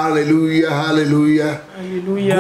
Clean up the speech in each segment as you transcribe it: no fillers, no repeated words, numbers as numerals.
Hallelujah, hallelujah. Alléluia.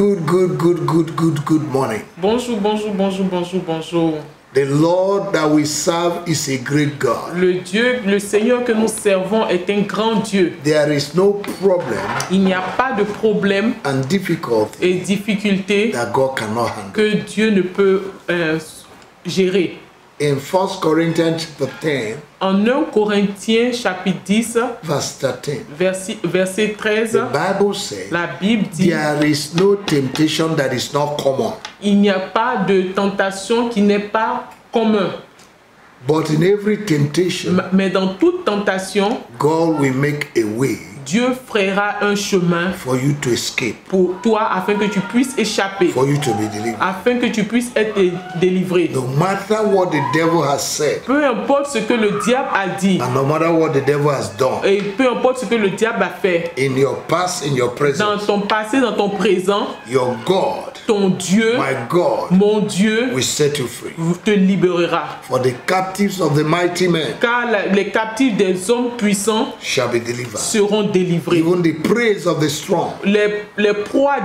Good morning. Bonjour, bonjour, bonjour, bonjour, bonjour. The Lord that we serve is a great God. Le Seigneur que nous servons est un grand Dieu. There is no problem Il n'y a pas de problème and difficulty et difficulté that God cannot handle. que Dieu ne peut gérer. In 1 Corinthians chapter 10, En 1 Corinthiens chapitre 10, verse 13, verset 13, the Bible says, la Bible dit there is no temptation that is not common. il n'y a pas de tentation qui n'est pas commun. But in every temptation, Mais dans toute tentation, God will make a way Dieu fera un chemin for you to escape, pour toi afin que tu puisses échapper, for you to be delivered. afin que tu puisses être délivré. No matter what the devil has said, Peu importe ce que le diable a dit and no matter what the devil has done, et peu importe ce que le diable a fait, in your past, in your dans present, ton passé, dans ton présent, your God, ton Dieu, my God, mon Dieu, will set you free. te libérera. For the captives of the mighty men Car les captifs des hommes puissants shall be delivered. seront délivrés. Even the praise of the strong Les proies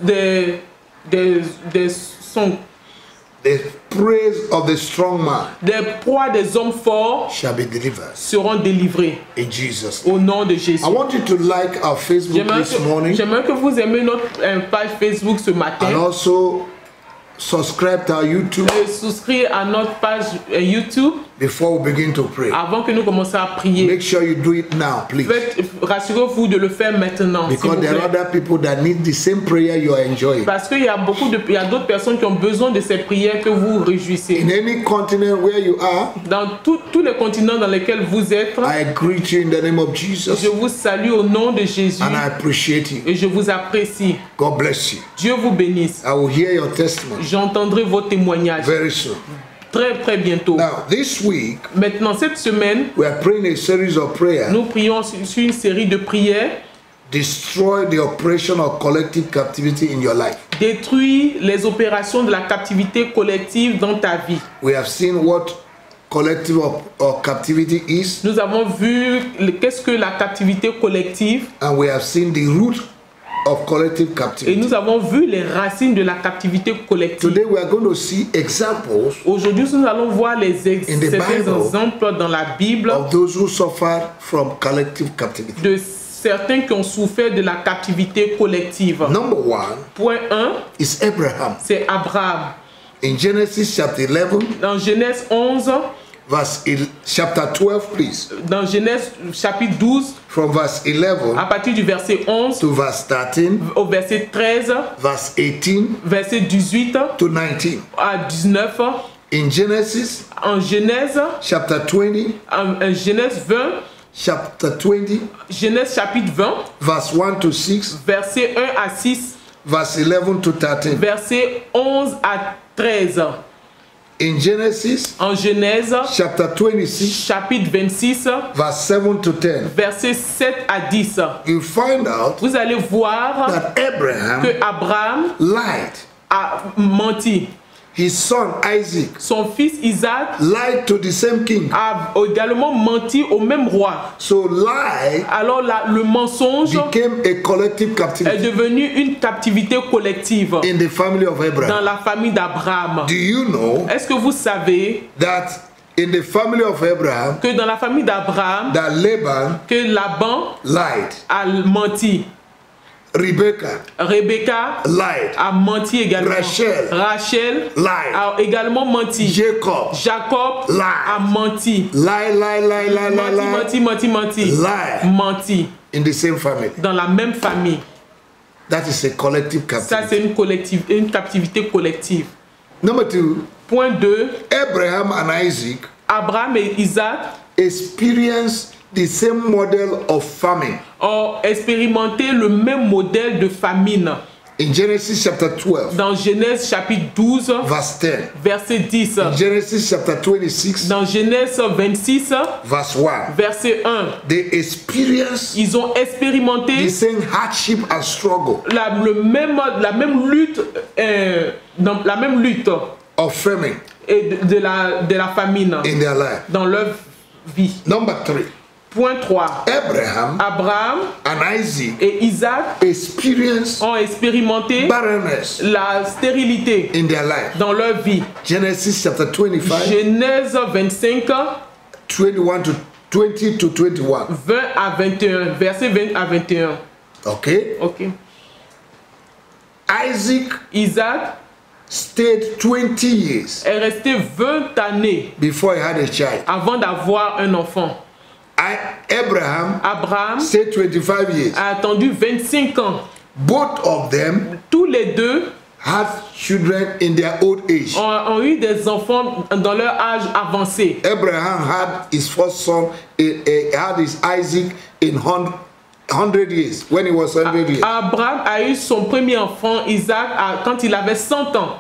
the praise of the strong man des proies des hommes forts shall be delivered seront délivrés in Jesus' name. au nom de Jésus. I want you to like our Facebook this morning J'aimerais que vous aimiez notre page Facebook ce and matin also subscribe to our YouTube et souscrire à notre page YouTube before we begin to pray. avant que nous commencions à prier. Make sure you do it now, please. Rassurez-vous de le faire maintenant, s'il Because vous there are plaît. other people that need the same prayer you are enjoying. Parce qu'il y a d'autres personnes qui ont besoin de ces prières que vous réjouissez. In any continent where you are, Dans tous les continents dans lesquels vous êtes, I greet you in the name of Jesus je vous salue au nom de Jésus and I appreciate you. et je vous apprécie. God bless you. Dieu vous bénisse. I will hear your testimony J'entendrai vos témoignages very soon. très bientôt. Now, this week, Maintenant, cette semaine, we are praying a series of prayers. nous prions sur une série de prières. Destroy the operation of collective captivity in your life. Détruire les opérations de la captivité collective dans ta vie. We have seen what collective or captivity is, Nous avons vu qu'est-ce que la captivité collective and we have seen the root of collective et captivity. nous avons vu les racines de la captivité collective. Today we are going to see examples Aujourd'hui, nous allons voir In the certains Bible exemples dans la Bible of those who suffered from collective captivity. de certains qui ont souffert de la captivité collective. Number one Point 1, is Abraham. c'est Abraham. In Genesis chapter 11, Dans Genèse 11, chapter 12, please, dans Genèse chapitre 12, from verse 11 à partir du verset 11 to verse 13, au verset 13, verse 18 verset 18 to 19. à 19, In Genesis en Genèse, chapter 20, en Genèse 20, chapter 20, Genèse chapitre 20, verse 1 to 6, verset 1 à 6, verse 11 to 13. verset 11 à 13. In Genesis En Genèse chapter 26, chapitre 26, verse 7 to 10, verset 7 à 10, you find out vous allez voir that Abraham que Abraham lied. a menti. His son Isaac Son fils Isaac lied to the same king. a également menti au même roi. So lie Alors le mensonge became a collective est captivity devenu une captivité collective in the family of dans Abraham. la famille d'Abraham. Do you know Est-ce que vous savez that in the family of Abraham, que dans la famille d'Abraham, that Laban que Laban lied, a menti, Rebecca Rebecca lied, a menti également, Rachel lied, a également menti, Jacob Jacob lied, a menti, menti, lie menti in the same family. dans la même famille. That is a collective Ça, captivity. c'est une captivité collective. Number two, Point 2, Abraham and Isaac Abraham et Isaac experienced the same model of famine. ont expérimenté le même modèle de famine. In Genesis chapter 12, Dans Genèse chapitre 12, verse 10. verset 10. In Genesis chapter 26, Dans Genèse 26, verse 1. verset 1. They experienced Ils ont expérimenté the same hardship and struggle la même lutte, la même lutte of famine et de la famine in their life. dans leur vie. Number 3, Point 3. Abraham Abraham and Isaac et Isaac experienced ont expérimenté barrenness la stérilité in their life. dans leur vie. Genesis chapter 25, Genèse 25, 21 to 21. 20 à 21. Verset 20 à 21. Okay? Ok. Isaac stayed 20 years est resté 20 années before he had a child. avant d'avoir un enfant. Abraham stayed 25 years. a attendu 25 ans. Both of them Tous les deux had children in their old age. ont eu des enfants dans leur âge avancé. Abraham had his first son, had his Isaac in 100 years, when he was 100 years. Abraham a eu son premier enfant, Isaac, quand il avait 100 ans.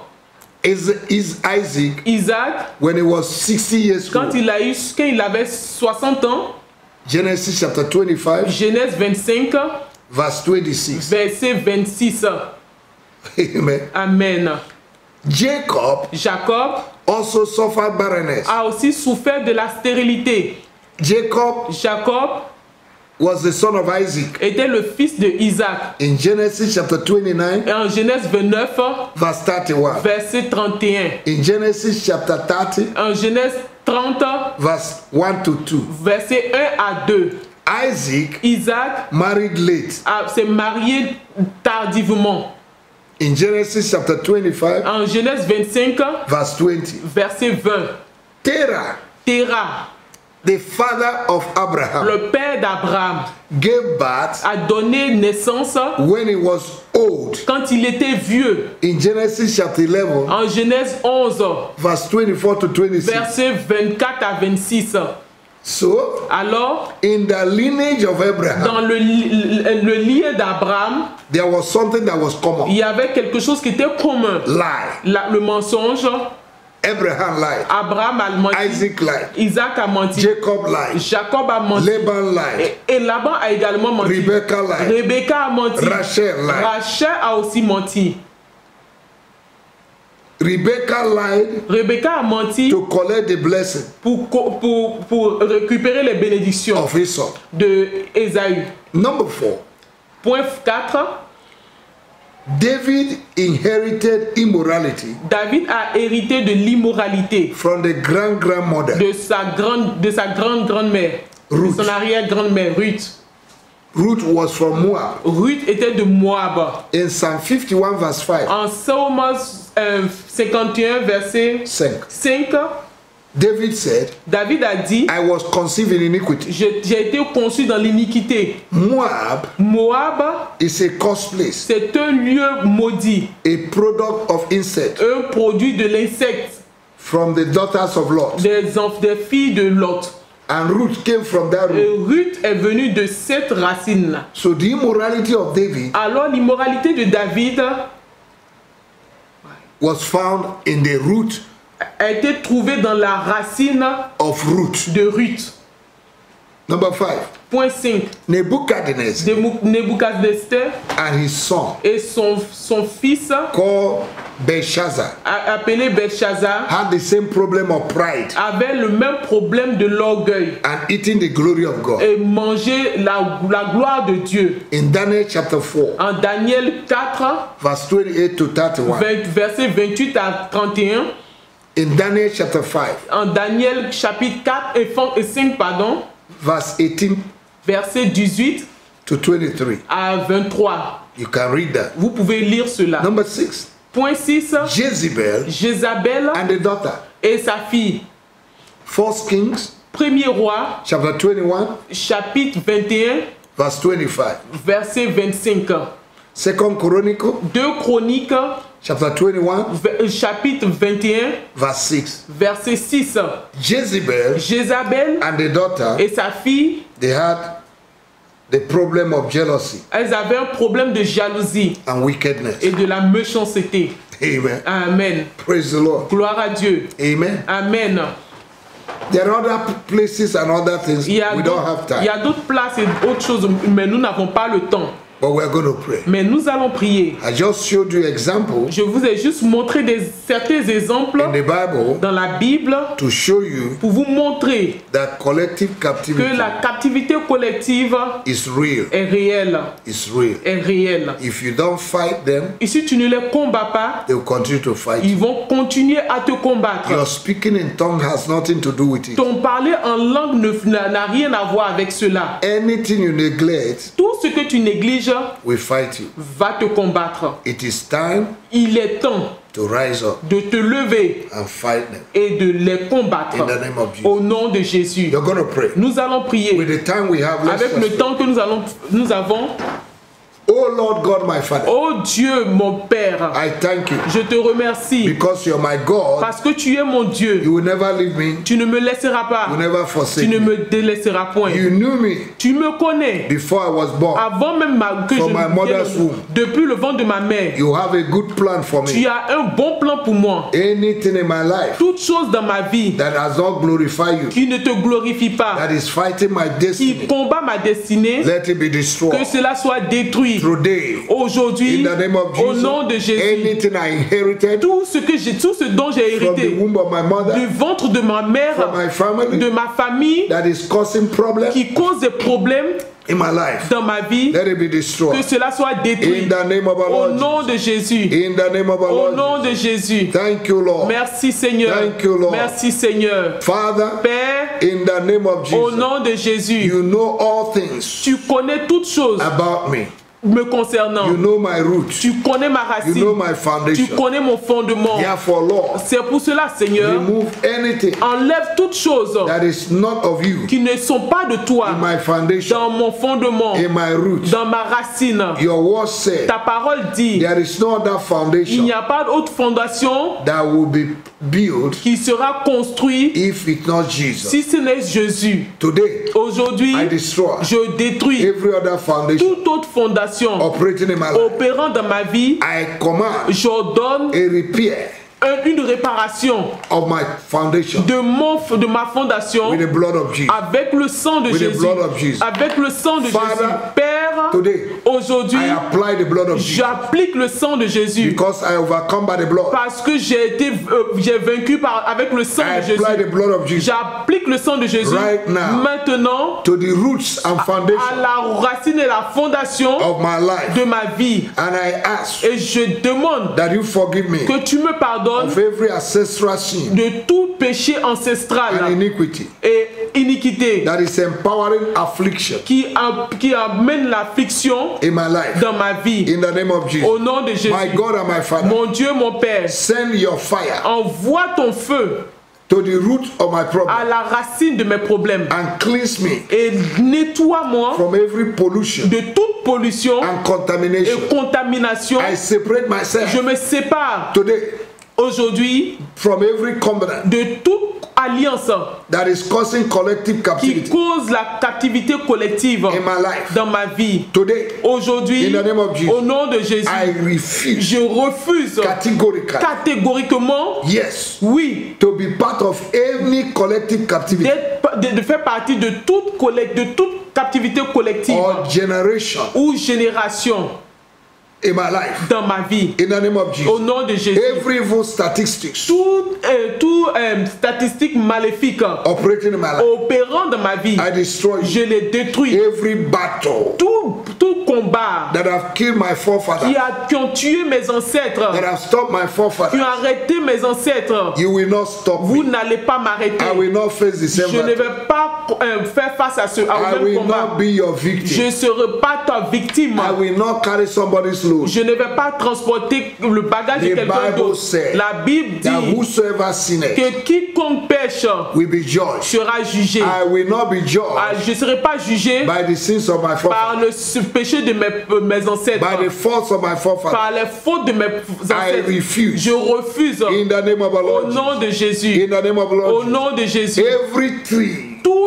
Isaac, when he was 60 years quand old. il avait 60 ans. Genesis chapter 25, Genèse 25, verse 26. verset 26. Amen. Amen. Jacob also suffered barrenness. A aussi souffert de la stérilité. Jacob was the son of Isaac. Était le fils de Isaac. In Genesis chapter 29, et en Genèse 29, verse 31. Verset 31. In Genesis chapter 30, en Genèse 30, verse 1 to 2. Verset 1 à 2. Isaac married late. S'est marié tardivement. In Genesis chapter 25, en Genèse 25, verse 20. Verset 20. Terah, the father of Abraham, le père d'Abraham, gave birth, a donné naissance when he was old. Quand il était vieux. In Genesis chapter 11, en Genèse 11, verse 24 to 26. Verset 24 à 26. So, alors, in the lineage of Abraham, dans le lien d'Abraham, there was something that was common. Il y avait quelque chose qui était commun. Le mensonge. Abraham lied. Abraham a menti. Isaac lied. Isaac a menti. Jacob lied. Jacob a menti. Laban lied. Et Laban a également menti. Rebecca lied. Rebecca a menti. Rachel lied. Rachel a aussi menti. Rebecca lied. Rebecca a menti. To collect the blessing. Pour récupérer les bénédictions. Of Esau. De Ésaü. Number 4. Point 4. David inherited immorality. David a hérité de l'immoralité. From the grandmother. De sa grande-mère. Ruth. De son arrière-grand-mère, Ruth. Ruth was from Moab. Ruth était de Moab. In Psalm 51 verse 5. En Psaume 51 verset 5. David said, David a dit, I was conceived in iniquity. J'ai été conçu dans l'iniquité. Moab is a cursed place. C'est un lieu maudit. A product of insect. Un produit de l'insecte. From the daughters of Lot. Des filles de Lot. And Ruth came from that root. Et Ruth est venue de cette racine-là. So the immorality of David. Alors l'immoralité de David was found in the root. A été trouvée dans la racine of Ruth. De Ruth. Number 5. Point 5. Nebuchadnezzar. Nebuchadnezzar. And his son. Et son fils. Called Belshazzar. Appelé Belshazzar. Had the same problem of pride. Avait le même problème de l'orgueil. And eating the glory of God. Et manger la gloire de Dieu. In Daniel chapter 4. En Daniel 4. Verse 28 to 31. Verset 28 à 31. In Daniel chapter 5. En Daniel chapitre 4 et 5, pardon. Verse 18. Verset 18 to 23. À 23. You can read that. Vous pouvez lire cela. Number 6. Point 6. Jézabel and the daughter. Et sa fille. 1 Kings. Premier roi. Chapter 21. Chapitre 21. Verse 25. Verset 25. Second Chronicle. 2 Chroniques. Chapter 21. Chapitre 21. Verse 6. Verset 6. Jézabel and the daughter. Et sa fille. They had the problem of jealousy. Elles avaient un problème de jalousie. And wickedness. Et de la méchanceté. Amen. Amen. Praise the Lord. Gloire à Dieu. Amen. Amen. There are other places and other things. We don't have time. Il y a d'autres places et autres choses, mais nous n'avons pas le temps. But we're going to pray. Mais nous allons prier. I just showed you example Je vous ai juste montré certains exemples in the Bible dans la Bible to show you pour vous montrer that collective captivity que la captivité collective is real. est réelle. It's real. Est réelle. If you don't fight them, Et si tu ne les combats pas, they will continue to fight ils you. vont continuer à te combattre. Your speaking in tongue has nothing to do with it. Ton parler en langue n'a rien à voir avec cela. Anything you neglect Tout ce que tu négliges will fight you. va te combattre. It is time Il est temps to rise up de te lever and fight them. et de les combattre In the name of Jesus. au nom de Jésus. You're going to pray. Nous allons prier. With the time we have, let's Avec le just temps que nous avons, Oh Lord God, my Father, oh Dieu, mon Père, I thank you je te remercie because you're my God. parce que tu es mon Dieu. You will never leave me. Tu ne me laisseras pas. You will never Tu forsake ne me. me délaisseras point. You knew me Tu me connais. before I was born. Avant même que From my mother's womb. depuis le ventre de ma mère, You have a good plan for tu me. as un bon plan pour moi. Anything in my life Toute chose dans ma vie that has not glorified you, qui ne te glorifie pas, that is fighting my qui destiny, combat ma destinée, let it be que destroyed cela soit détruit. today. Aujourd'hui, In the name of au Jesus, nom de Jésus, anything I inherited tout ce dont j'ai from the hérité womb of my du mother, ventre de ma mère, from my family, de ma famille, that is causing problems qui cause des problèmes in my life, dans ma vie, let it be que destroyed. cela soit détruit. In the name of our Au Lord nom de Jésus. Jesus. In the name of our Au Lord nom de Jesus. Jésus. Thank you, Lord. Merci Seigneur. Thank you, Lord. Merci Seigneur. Father, Père, in the name of au Jesus, nom de Jésus, you know all things tu connais toutes choses about me. me concernant. You know my roots. Tu connais ma You know racine. my Tu foundation. connais mon fondement. Therefore, Lord, C'est pour cela, Seigneur, remove anything enlève toutes choses that is not of you qui ne sont pas de toi in my foundation, dans mon fondement, in my roots. dans ma racine. Your word said Ta parole dit, there is no other il foundation n'y a pas d'autre fondation that will be built qui sera construite if it's not Jesus. si ce n'est Jésus. Today, Aujourd'hui, I destroy je détruis every other foundation toute autre fondation operating in my life. opérant dans ma vie. I command J'ordonne a repair une réparation of my foundation de ma fondation with the blood of Jesus. avec le sang de With the Jésus. blood of Jesus. Avec le sang de Father, Jésus. Père, Today, aujourd'hui, I apply the blood of Jesus j'applique le sang de Jésus because I overcome by the blood. parce que j'ai vaincu avec le sang I de Jésus. apply the blood of Jesus J'applique le sang de Jésus Right now. maintenant to the roots and à foundation la racine et la fondation of my life. de ma vie. And I ask Et je demande that you forgive me que tu me pardonnes of every ancestral sin de tout péché ancestral and iniquity et iniquité that is empowering affliction qui amène l'affliction in my life. dans ma vie. In the name of Jesus. Au nom de Jésus. My God and my Father, Mon Dieu, mon Père, send your fire envoie ton feu to the root of my à problem la racine de mes problèmes and cleanse me et nettoie-moi from every pollution de toute pollution and et contamination. contamination. I separate myself Je me sépare today aujourd'hui from every covenant de toute alliance that is causing collective qui captivity cause la captivité collective in my life. dans ma vie. Today, Aujourd'hui, in the name of Jesus, au nom de Jésus, I refuse je refuse categorically, catégoriquement, yes, oui, to be part of any collective captivity de faire partie de toute captivité collective or generation ou génération in my life. dans ma vie. In the name of Au Jesus, nom de Jésus, every evil statistics tout statistique maléfique operating in my life, opérant dans ma vie, I destroy je you. les détruis. Every battle Tout combat that have killed my forefathers, qui ont tué mes ancêtres, that have stopped my qui forefathers, ont arrêté mes ancêtres, you will not stop vous me. n'allez pas m'arrêter. I will not face the same Je ne battle. vais pas faire face à I au même will combat. not be your Je victim. ne serai pas ta victime. I will not carry somebody's load. Je ne vais pas transporter le bagage de The quelqu'un Bible d'autre. said La Bible that dit whosoever sinneth que quiconque pêche will be judged. sera jugé. I will not be judged Je ne serai pas jugé by the sins of my par forefathers, le péché de mes ancêtres, by the faults of my forefathers. par les fautes de mes I ancêtres. refuse. Je refuse In the name of our au Lord nom Jesus. de Jésus. In the name of the Au Lord Jesus. nom de Jésus. Every tree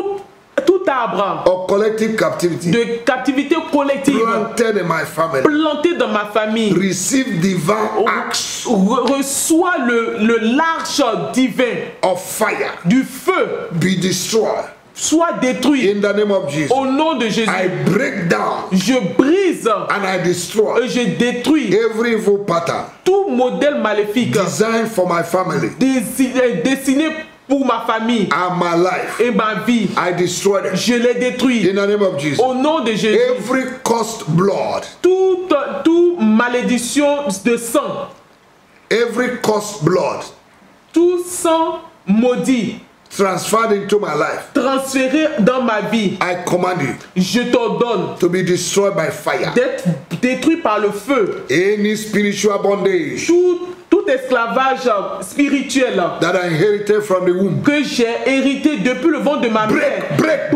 Tout arbre of collective captivity de captivité collective planted in my family planté dans ma famille receive divine acts reçoit le l'arche divin of fire du feu be destroyed soit détruit. In the name of Jesus. Au nom de Jésus. I break down. Je brise. And I destroy. Et je détruis. Every evil pattern. Tout modèle maléfique. Designed for my family. Destiné pour ma famille. And my life. Et ma vie. I destroy them. Je les détruis. In the name of Jesus. Au nom de Jésus. Every cursed blood. Toute malédiction de sang. Every cursed blood. Tout sang maudit. Transferred into my life. Transféré dans ma vie. I command you. Je t'ordonne. To be destroyed by fire. D'être détruit par le feu. Any spiritual bondage. Tout esclavage spirituel. That I inherited from the womb. Que j'ai hérité depuis le ventre de ma mère.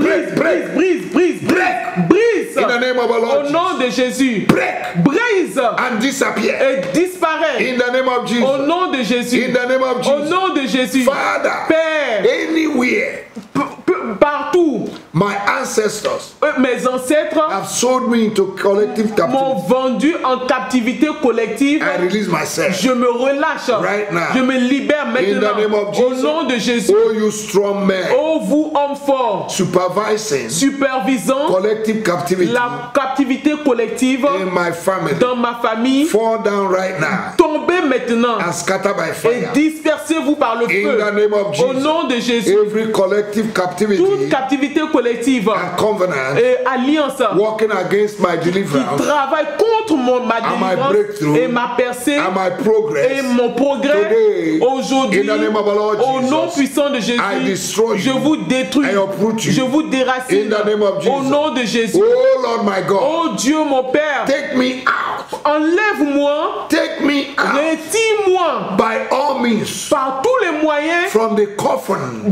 Brise. In the name of our Lord. Au nom de Jésus. Brise. And disappear. Et disparaît. In the name of Jesus. Au nom de Jésus. In the name of Jesus. Au nom de Jésus. Father. Père. Anywhere. Partout. My ancestors. Mes ancêtres. Have sold me into collective captivity. M'ont vendu en captivité collective. I release myself. Je me relâche. Right now. Je me libère maintenant. In the name of Jesus. Au nom de Jésus. Oh, you strong men. Oh, vous hommes forts. Supervisant. Collective captivity. La captivité collective. In my family. Dans ma famille. Fall down right now. Tombez maintenant. And scatter by fire. Et dispersez-vous par le feu. In the name of Jesus. Au nom de Jésus. Every collective captivity. Toute captivité collective. And covenant. Et alliance. Working against my deliverance. Qui travaille contre ma délivrance. Et ma percée. And my progress. Et mon progrès. Aujourd'hui. Au nom puissant de Jésus. I destroy you. Je vous détruis. I uproot you. Je vous déracine. In the name of Jesus. Au nom de Jésus. Oh Lord my God. Oh Dieu mon Père. Take me out. Enlève-moi. Take me out. Retire-moi. By all means. Par tous les moyens. From the coffin.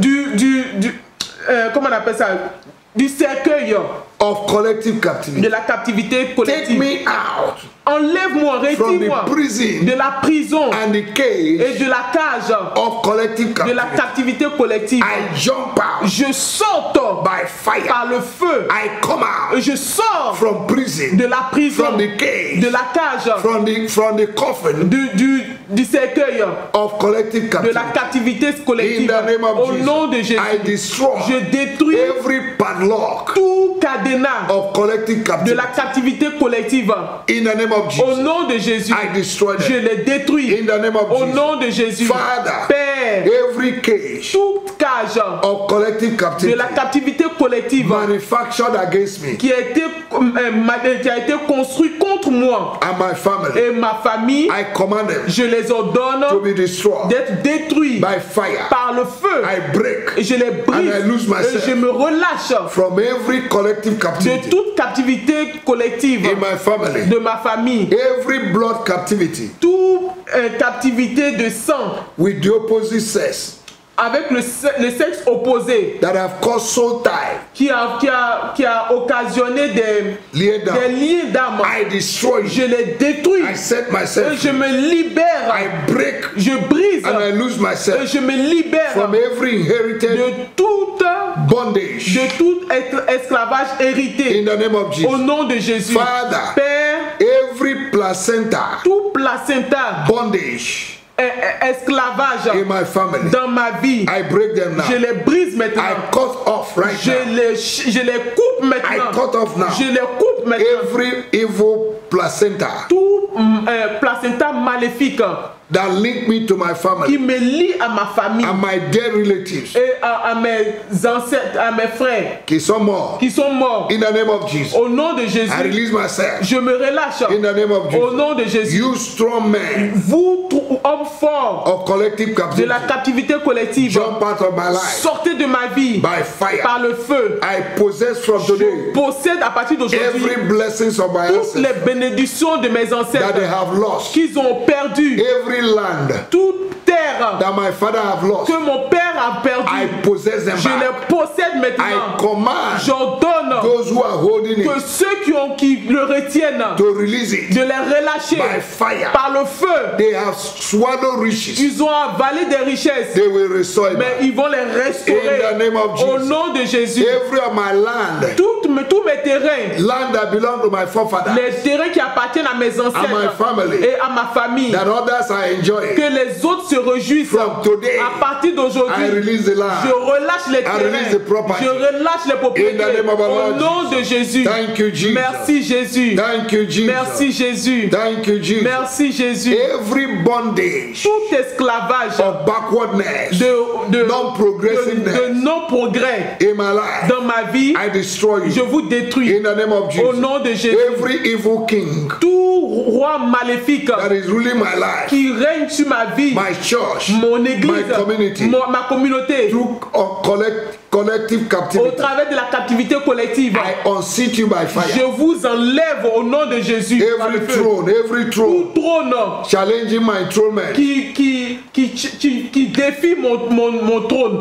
Comment on appelle ça? Du cercueil. Of collective captivity. De la captivité collective. Take me out. Enlève-moi, retire-moi de la prison and the cage et de la cage of collective captivity. De la captivité collective. I jump out. Je saute by fire. Par le feu. I come out. Je sors from prison. De la prison. From the cage. De la cage. From the coffin. Du cercueil. Of collective captivity. De la captivité collective. In the name of Au nom de Jésus. I destroy. Je détruis every padlock. Tout cadenas. Of collective captivity. De la captivité collective. In the name of Jesus. Au nom de Jésus. I destroy them. Je les détruis. In the name of Au Jesus. nom de Jésus. Father. Père. Every cage. Toute cage. Of collective captivity. De la captivité collective. Manufactured against me. Qui a été construit contre moi. And my family. Et ma famille. I command them. Je les ordonne. To be destroyed. D'être détruits. By fire. Par le feu. I break. Et je les brise. And I lose myself. Et je me relâche. From every collective captivity. De toute captivité collective. In my family. De ma famille. Every blood captivity. Toute captivité de sang. With the opposite sex. Avec le sexe opposé. That have caused soul tie. Qui a occasionné des liens d'âme. I destroy. Je les détruis. I set myself. Et je me libère. I break. Je brise. And I lose myself. Et je me libère. From every inherited. De toute bondage. De tout esclavage hérité. In the name of Jesus. Au nom de Jésus. Father. Père. Every placenta. Tout placenta. Bondage. Esclavage in my family. Dans ma vie. I break them now. Je les brise maintenant. I cut off right now. Je les coupe maintenant. I cut off now. Je les coupe maintenant. Every evil placenta. Tout placenta maléfique. That link me to my family. Qui me lie à ma famille. And my dead relatives. Et à mes ancêtres, à mes frères. Qui sont morts. Qui sont morts. In the name of Jesus. Au nom de Jésus. I release myself. Je me relâche. In the name of Jesus. Au nom de Jésus. You strong men. Vous hommes forts. Of collective captivity. De la captivité collective. Jump out of my life. Sortez de ma vie. By fire. Par le feu. I possess from today. Je possède à partir d'aujourd'hui. Every blessings of my ancestors. Toutes les bénédictions de mes ancêtres. That they have lost. Qu'ils ont perdu. Every land. Toute terre that my father have lost. Que mon père a perdu. I possess them je back. les possède maintenant. I command j'ordonne those who are holding que it ceux qui le retiennent to release it de les relâcher by fire. Par le feu. They have swallowed riches. Ils ont avalé des richesses. They will restore mais ils vont les restaurer. In the name of Jesus. Au nom de Jésus. Every of my land. Tous mes terrains. Land that belong to my forefathers. Les terrains qui appartiennent à mes ancêtres. And my family. Et à ma famille. That others are enjoying. Que les autres se réjouissent. From today. À partir d'aujourd'hui. I release the land. Je relâche les release the terrains. property. Je relâche les In the propriétés. name of our Au Lord nom de Jésus. Thank you, Jesus. Merci Jésus. Thank you, Jesus. Merci Jésus. Thank you, Jesus. Merci Jésus. Every bondage Tout esclavage of backwardness, de non-progressiveness non-progrès in my life, dans ma vie, I destroy je you. vous détruis. In the name of Au Jesus. nom de Jésus. Every evil king Tout roi maléfique that is ruling my life, qui règne sur ma vie, my church, mon église, my community, ma communauté, through collective au captivity, travers de la captivité collective, I unseat you by je fire. vous enlève au nom de Jésus. par le feu. Every throne, Tout trône challenging my throne man, qui défie mon trône,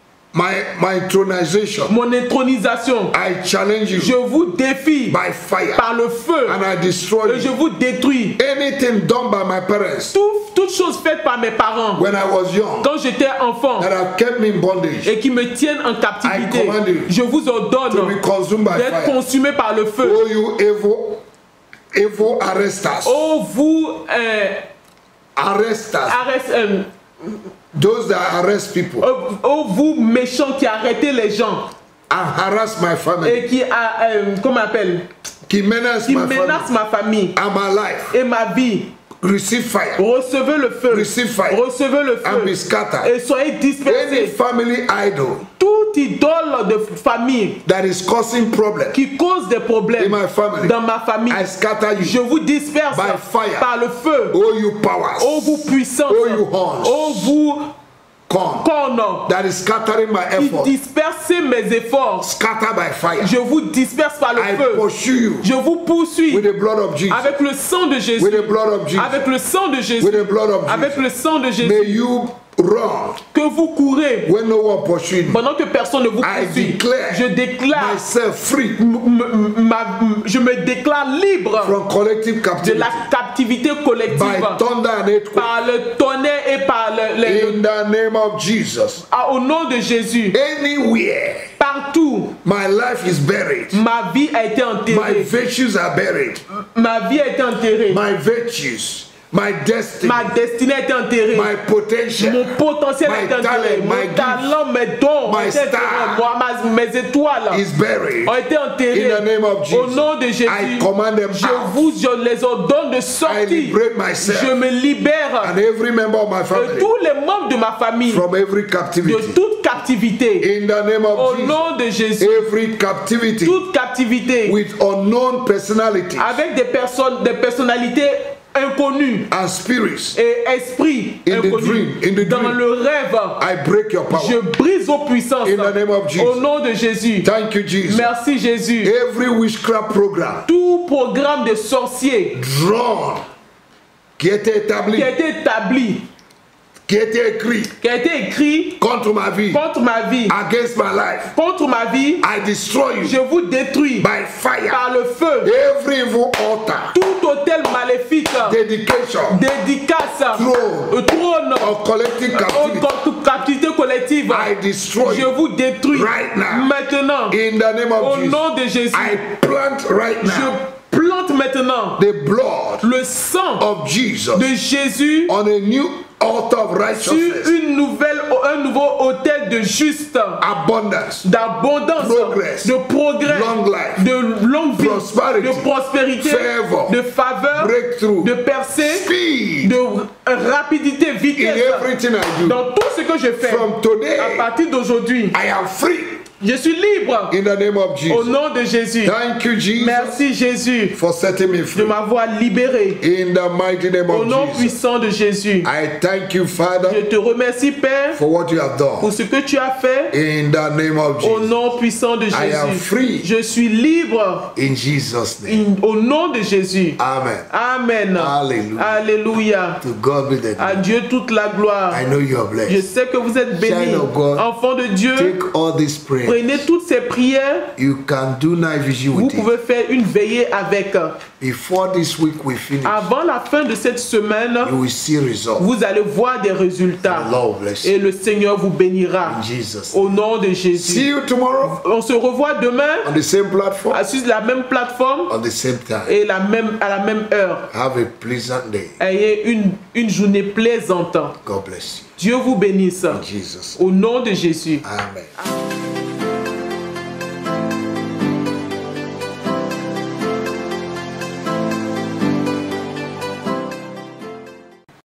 my thronization, mon intronisation, I challenge you je vous défie by fire, par le feu and I destroy et je you. vous détruis. Anything done by my parents Toutes choses faites par mes parents when I was young quand j'étais enfant that have kept me in bondage et qui me tiennent en captivité, I command you je vous to ordonne be consumed by d'être fire. consumés par le feu. Oh, you evil arresters, Oh vous arresters, arrête, those that arrest people oh vous méchants qui arrêtez les gens and harass my family, et qui comment on appelle, qui menacent qui my menacent family ma famille and my life, et ma vie. receive fire, Recevez le feu. receive fire, Recevez le and be feu. scattered. Et soyez Any dispersés. family idol Toute idole de famille that is causing problem qui cause des problèmes in my family, dans ma famille, I scatter je you vous disperse by fire. par le feu. Oh, you powers, Oh vous puissances. Oh, you horns. Oh vous corn that is scattering my qui effort, dispersez mes efforts. scatter by fire. Je vous disperse par le I feu. pursue you Je vous poursuis with the blood of Jesus, avec le sang de Jésus. with the blood of Jesus, Avec le sang de Jésus. with the blood of Avec Jesus. le sang de Jésus. May you run Que vous courez when no one pursues me. pendant que personne ne vous I poursuit. declare Je déclare, myself free je me déclare libre from collective de captivity la captivité collective by thunder and earthquake. par le tonnerre et par In the name of Jesus, au nom de Jésus. anywhere Partout, my life is buried, ma vie a été my enterrée. virtues are buried, Ma vie a été enterrée. my virtues, my destiny, Ma destinée a été enterrée. my potential, Mon potentiel my a été enterré. talent, my Mon gift, talent, mes dons, my ont été enterrés. star Mes étoiles is buried. ont été enterrées. In the name of Jesus, Au nom de Jésus, I command them out. je les ordonne de I sortir. liberate myself Je me libère and every member of my de family tous les membres de ma famille from every de captivity. toute captivité. In the name Au of Jesus, nom de Jésus, every captivity toute captivité with unknown personalities avec des personnalités inconnues and spirits, et esprits In the inconnus. dream, in the Dans dream. le rêve, I break your power. je brise vos puissances. In the name of Jesus. Au nom de Jésus. Thank you, Jesus. Merci Jésus. Every witchcraft program Tout programme de sorcier drawn, qui était établi, qui a été établi, qui était écrit qui a été écrit contre ma vie, contre ma vie, against my life, contre ma vie, I destroy you je vous détruis by fire. par le feu. Every evil altar, Tout hôtel maléfique, dedication, dédicace, trône, of collective captivity, captivité collective, I destroy je you vous détruis right now. maintenant. In the name Au of Jesus, nom de Jésus, I plant right now je plante maintenant the blood le sang of Jesus de Jésus on a new altar of sur righteousness, un nouveau hôtel de juste, abundance, d'abondance, Progress. de progrès, long life, de longue vie, prosperity, de prospérité, favor, de faveur, breakthrough, de percée, speed de rapidité, in vitesse. everything I do. Dans tout ce que je fais, From today, à partir d'aujourd'hui, I am free je suis libre in the name of au Jesus. nom de Jésus. Thank you, Jesus, Merci Jésus for setting me de free. m'avoir libéré. In the mighty name Au of nom Jesus, puissant de Jésus. I thank you, Father, Je te remercie, Père, for what you have pour done. ce que tu as fait. In the name of Au Jesus, nom puissant de I am Jésus. free. Je suis libre. In Jesus' name, Au nom de Jésus. Amen. Amen. Hallelujah. Alléluia. To God be the À glory. Dieu toute la gloire. I know you are Je blessed. sais que vous êtes bénis. Child of God, Enfant de Dieu, Take all these prayers prenez toutes ces prières, you can do night vigil vous with pouvez it. faire une veillée avec. Before this week we finish, Avant la fin de cette semaine, you will see results. vous allez voir des résultats. The Lord bless you. Et le Seigneur vous bénira. In Jesus' Au nom de See Jésus. you tomorrow On se revoit demain on the same platform, sur la même plateforme at the same time. et à la même heure. Have a pleasant day. Ayez une journée plaisante. God bless you. Dieu vous bénisse. In Jesus' Au nom de Jésus. name. Amen. Amen.